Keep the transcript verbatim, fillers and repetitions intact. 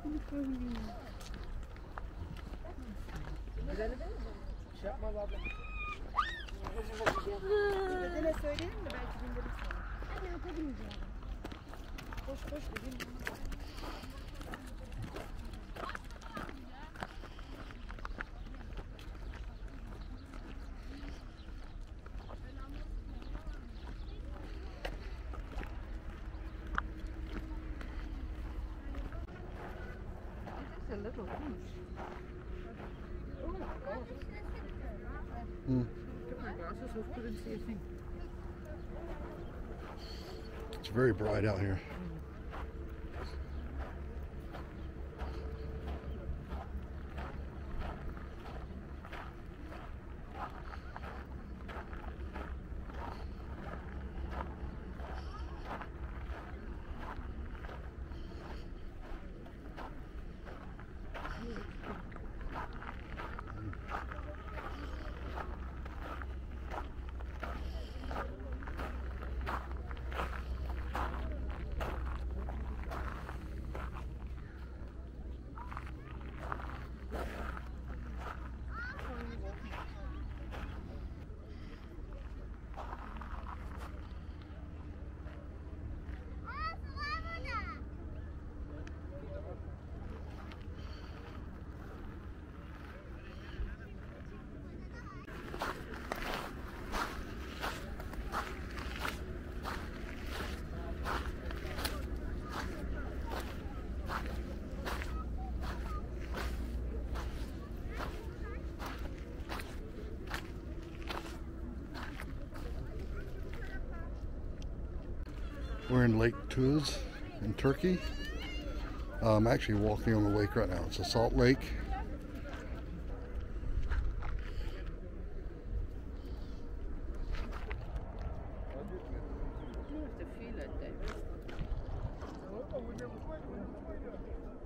Girelim mi? Bir şey yapmaz abla. Dedene söyleyeyim mi? Belki bindirir sana. Anne yapabileceğim. Koş koş dedim. A little fish. Oh, oh. Hmm. Took my glasses off, couldn't see a thing. It's very bright out here. We're in Lake Tuz in Turkey. Uh, I'm actually walking on the lake right now. It's a salt lake. You have to feel it, David.